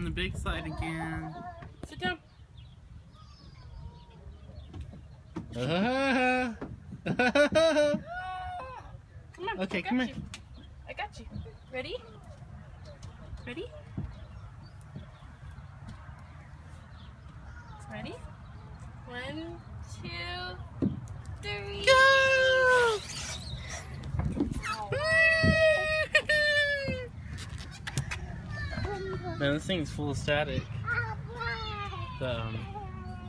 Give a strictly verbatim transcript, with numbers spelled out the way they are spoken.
the big slide again. Sit down. Uh, Come on. Okay, I got come you. here. I got you. Ready? Ready? Ready? One, two, three. Go! Man, this thing's full of static. The, um,